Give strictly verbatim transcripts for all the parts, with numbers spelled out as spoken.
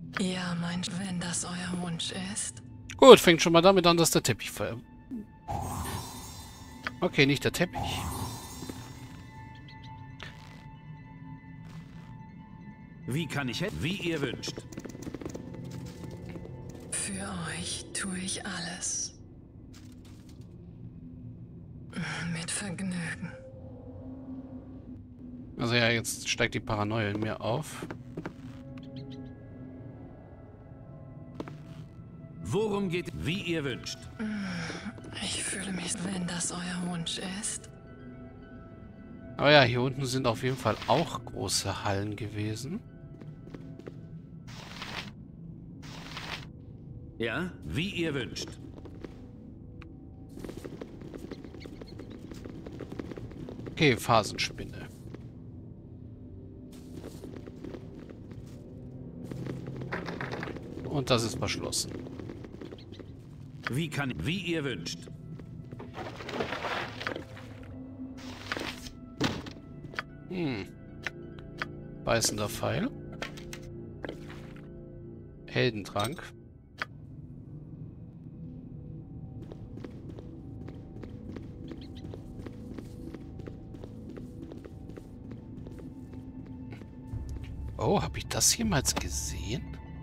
Ja, mein, wenn das euer Wunsch ist. Gut, fängt schon mal damit an, dass der Teppich ver... Okay, nicht der Teppich. Wie kann ich helfen? Wie ihr wünscht. Für euch tue ich alles. Mit Vergnügen. Also ja, jetzt steigt die Paranoia in mir auf. Worum geht... Wie ihr wünscht. Ich fühle mich, wenn das euer Wunsch ist. Aber ja, hier unten sind auf jeden Fall auch große Hallen gewesen. Ja? Wie ihr wünscht. Okay, Phasenspinne. Und das ist verschlossen. Wie kann... Wie ihr wünscht. Hm. Beißender Pfeil. Heldentrank. Oh, habe ich das jemals gesehen?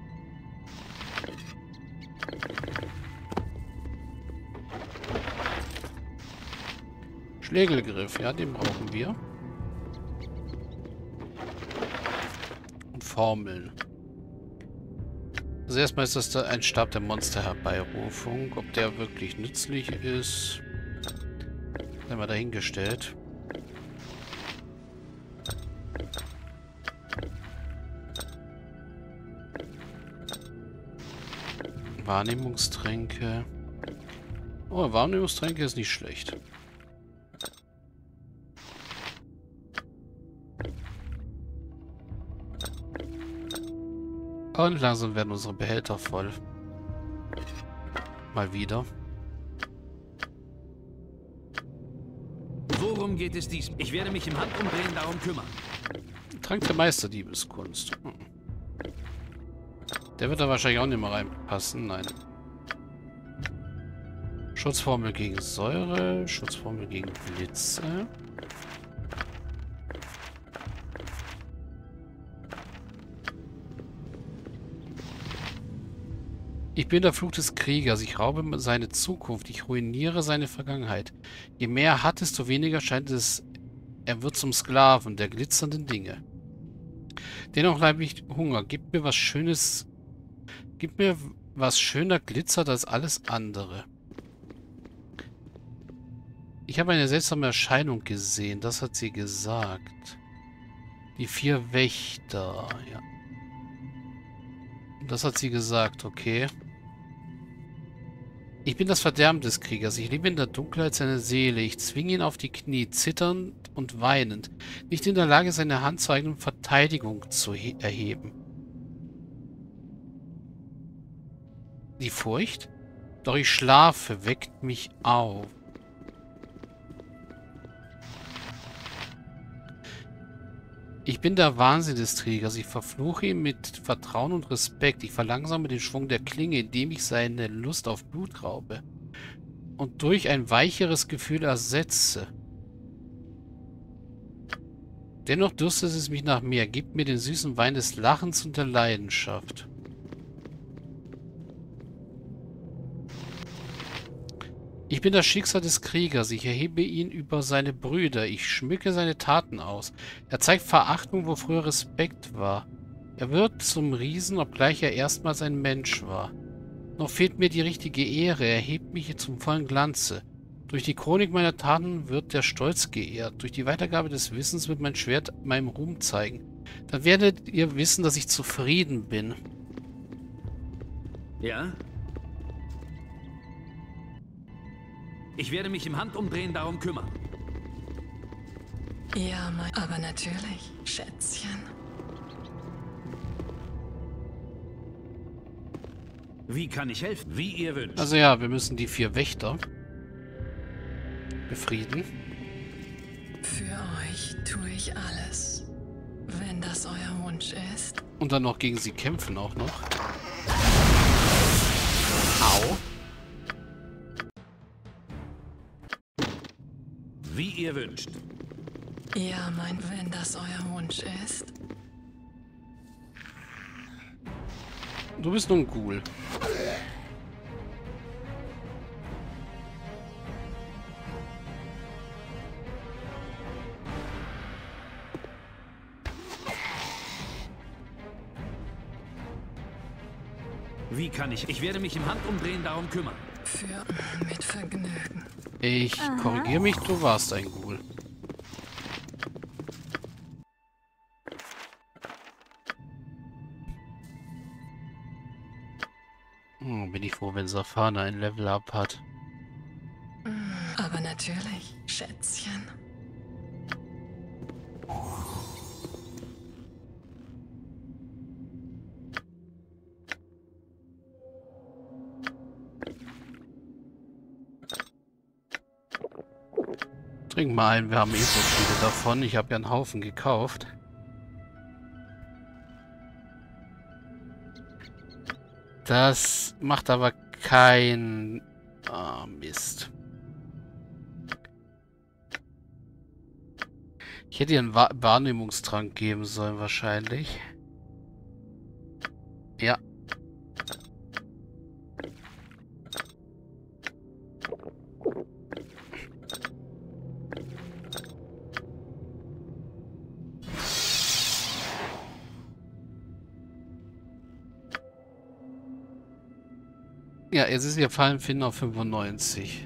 Schlägelgriff, ja, den brauchen wir. Und Formeln. Also erstmal ist das da ein Stab der Monsterherbeirufung. Ob der wirklich nützlich ist, haben wir dahingestellt. Wahrnehmungstränke. Oh, Wahrnehmungstränke ist nicht schlecht. Und langsam werden unsere Behälter voll. Mal wieder. Worum geht es dies? Ich werde mich im Handumdrehen darum kümmern. Trank der Meisterdiebeskunst. Hm. Der wird da wahrscheinlich auch nicht mehr reinpassen. Nein. Schutzformel gegen Säure. Schutzformel gegen Blitze. Ich bin der Fluch des Kriegers. Ich raube seine Zukunft. Ich ruiniere seine Vergangenheit. Je mehr er hat, desto weniger scheint es, er wird zum Sklaven der glitzernden Dinge. Dennoch leide ich Hunger. Gib mir was Schönes. Gib mir was schöner glitzert als alles andere. Ich habe eine seltsame Erscheinung gesehen. Das hat sie gesagt. Die vier Wächter. Ja. Das hat sie gesagt, okay. Ich bin das Verderben des Kriegers. Ich lebe in der Dunkelheit seiner Seele. Ich zwinge ihn auf die Knie, zitternd und weinend. Nicht in der Lage, seine Hand zur eigenen Verteidigung zu erheben. Die Furcht? Doch ich schlafe, weckt mich auf. Ich bin der Wahnsinn des Trägers. Ich verfluche ihn mit Vertrauen und Respekt. Ich verlangsame den Schwung der Klinge, indem ich seine Lust auf Blut raube. Und durch ein weicheres Gefühl ersetze. Dennoch dürstet es mich nach mehr. Gib mir den süßen Wein des Lachens und der Leidenschaft. Ich bin das Schicksal des Kriegers. Ich erhebe ihn über seine Brüder. Ich schmücke seine Taten aus. Er zeigt Verachtung, wo früher Respekt war. Er wird zum Riesen, obgleich er erstmals ein Mensch war. Noch fehlt mir die richtige Ehre. Er hebt mich zum vollen Glanze. Durch die Chronik meiner Taten wird der Stolz geehrt. Durch die Weitergabe des Wissens wird mein Schwert meinem Ruhm zeigen. Dann werdet ihr wissen, dass ich zufrieden bin. Ja? Ich werde mich im Handumdrehen darum kümmern. Ja, mein... Aber natürlich, Schätzchen. Wie kann ich helfen? Wie ihr wünscht. Also ja, wir müssen die vier Wächter befrieden. Für euch tue ich alles. Wenn das euer Wunsch ist. Und dann noch gegen sie kämpfen auch noch. Au. Wie ihr wünscht. Ja, mein, wenn das euer Wunsch ist. Du bist nun Ghoul. Wie kann ich? Ich werde mich im Handumdrehen darum kümmern. Für mit Vergnügen. Ich korrigiere mich, du warst ein Ghoul. Oh, bin ich froh, wenn Safana ein Level-Up hat. Aber natürlich, Schätzchen. Trink mal ein, wir haben eh so viele davon. Ich habe ja einen Haufen gekauft. Das macht aber kein... Ah, Mist. Ich hätte ihr einen Wa- Wahrnehmungstrank geben sollen, wahrscheinlich. Ja. Ja, jetzt ist ihr Fallenfinden auf fünfundneunzig.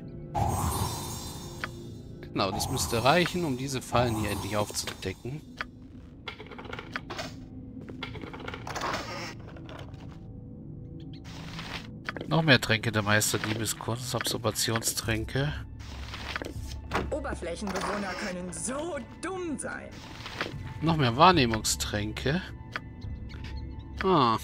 Genau, das müsste reichen, um diese Fallen hier endlich aufzudecken. Noch mehr Tränke der Meisterdiebeskunst, Absorptionstränke. Oberflächenbewohner können so dumm sein. Noch mehr Wahrnehmungstränke. Ah.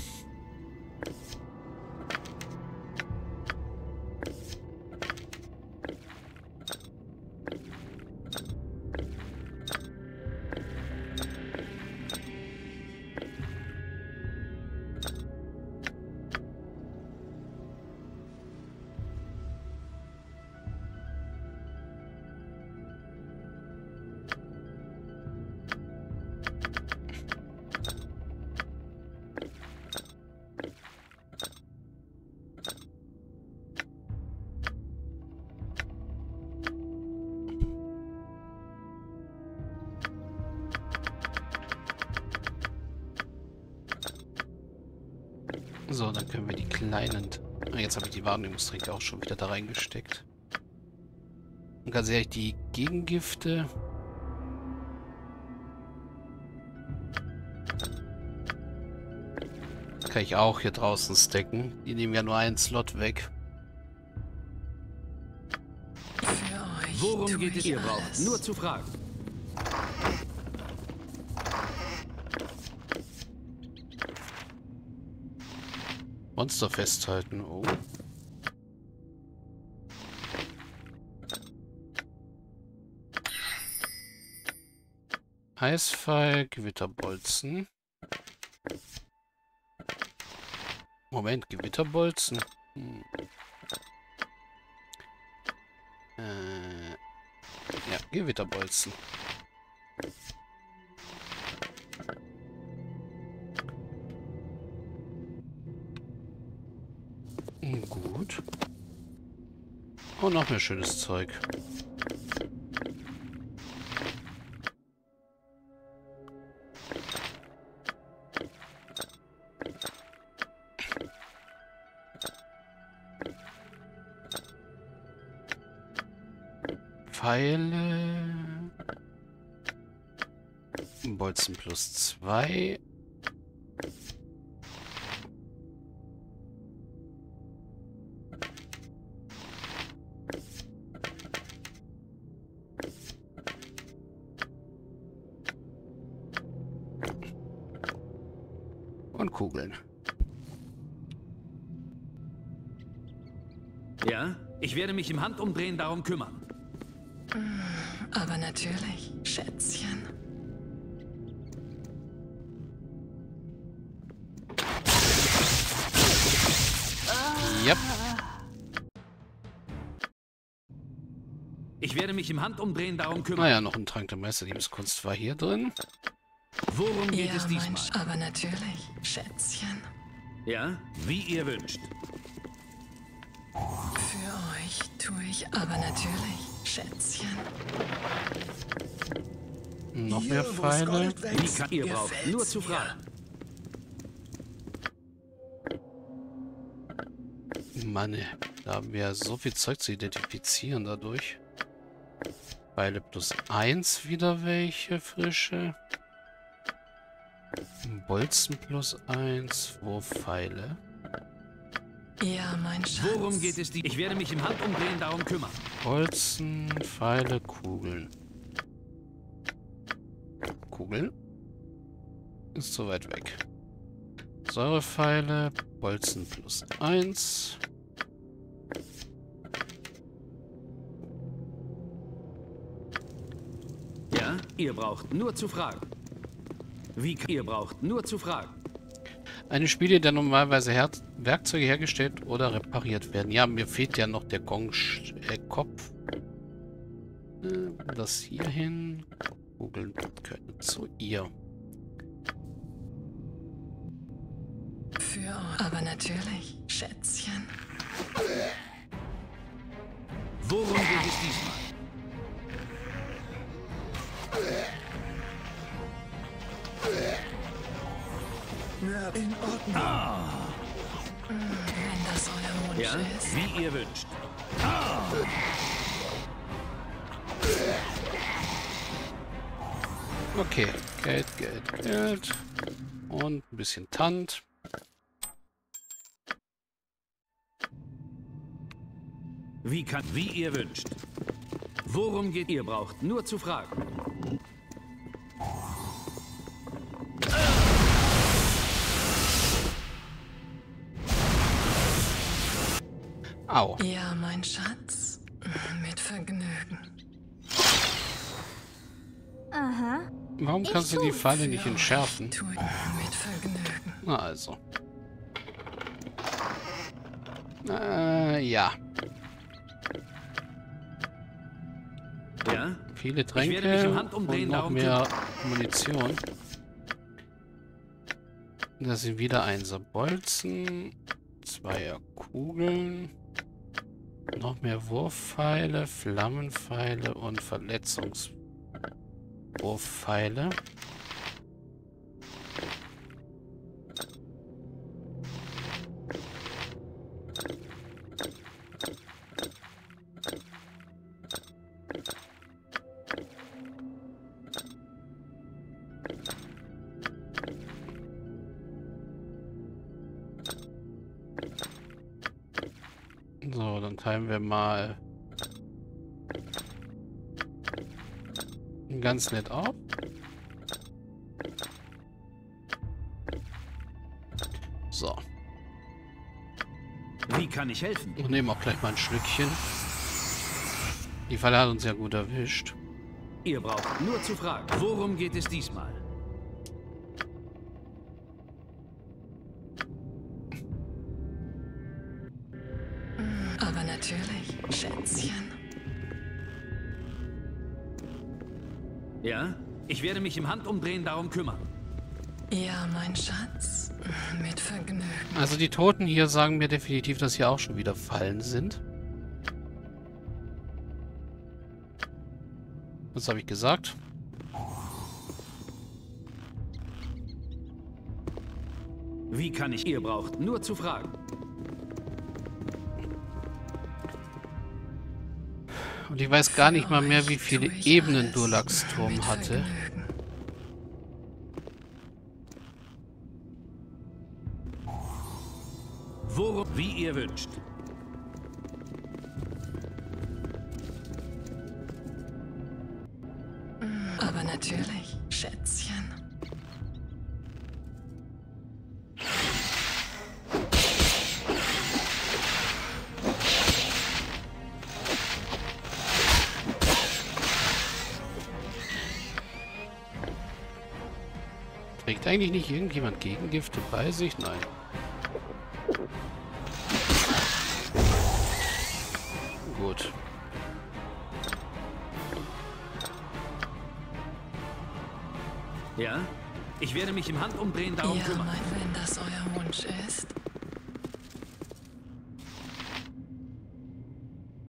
So, dann können wir die kleinen... Ah, jetzt habe ich die Wahrnehmungstränke auch schon wieder da reingesteckt. Und ganz ehrlich, die Gegengifte... Kann ich auch hier draußen stacken. Die nehmen ja nur einen Slot weg. Für euch. Worum tue geht es? ich Ihr braucht alles. nur zu fragen. Monster festhalten. Oh. Eisfall, Gewitterbolzen. Moment, Gewitterbolzen. Hm. Äh, ja, Gewitterbolzen. Hm, gut. Oh, noch mehr schönes Zeug. Pfeile. Bolzen plus zwei. Und Kugeln. Ja? Ich werde mich im Handumdrehen darum kümmern. Aber natürlich, Schätzchen. Yep. Ich werde mich im Handumdrehen darum kümmern. Naja, noch ein Trank der Meisterliebeskunst war hier drin. Worum geht Ja, es mein diesmal? Sch aber natürlich, Schätzchen. Ja, wie ihr wünscht. Für euch tue ich aber natürlich, Schätzchen. Noch Hier, mehr wo's Pfeile. Gold Wie wächst, kann ihr braucht? gefällt's Nur zu mir. fragen. Mann, ey, da haben wir so viel Zeug zu identifizieren dadurch. Pfeile plus eins wieder welche frische. Bolzen plus eins. Wo Pfeile? Ja, mein Schatz. Worum geht es die? Ich werde mich im Handumdrehen darum kümmern. Bolzen, Pfeile, Kugeln. Kugeln? Ist zu weit weg. Säurepfeile, Bolzen plus eins. Ja, ihr braucht nur zu fragen. Wie kann ihr braucht nur zu fragen. Eine Spiele, der normalerweise Her Werkzeuge hergestellt oder repariert werden. Ja, mir fehlt ja noch der Gong-Kopf. Äh, das hier hin. Kugeln können zu ihr. Für euch aber natürlich, Schätzchen. Worum geht es diesmal? Ja, in Ordnung. Wenn das euer Wunsch Ja, ist. wie ihr wünscht. Okay, Geld, Geld, Geld. Und ein bisschen Tant. Wie kann, wie ihr wünscht. Worum geht ihr braucht nur zu fragen. Au. Ja, mein Schatz. Mit Vergnügen. Aha. Warum kannst du die Pfeile nicht entschärfen? Tue ich mit Vergnügen. Na also. Äh, ja. Ja, Viele Ich werde mich im Tränke Handumdrehen und noch darum mehr Munition. Das sind wieder Einser Bolzen, Zweier Kugeln, noch mehr Wurfpfeile, Flammenpfeile und Verletzungswurfpfeile. So, dann teilen wir mal ganz nett auf. So, wie kann ich helfen? und nehmen auch gleich mal ein Schlückchen. Die Falle hat uns ja gut erwischt. Ihr braucht nur zu fragen. Worum geht es diesmal? Aber natürlich, Schätzchen. Ja, ich werde mich im Handumdrehen darum kümmern. Ja, mein Schatz. Mit Vergnügen. Also die Toten hier sagen mir definitiv, dass hier auch schon wieder Fallen sind. Was habe ich gesagt? Wie kann ich? Ihr braucht nur zu fragen. Und ich weiß gar nicht mal mehr, wie Euch viele tue ich Ebenen alles Dulax-Turm mit hatte. Vergnügen. Worum? Wie ihr wünscht. Aber natürlich, Schätzchen. Trägt eigentlich nicht irgendjemand Gegengifte bei sich? Nein. gut. Ja? Ich werde mich im Handumdrehen darum Ja, kümmern. mein, wenn das euer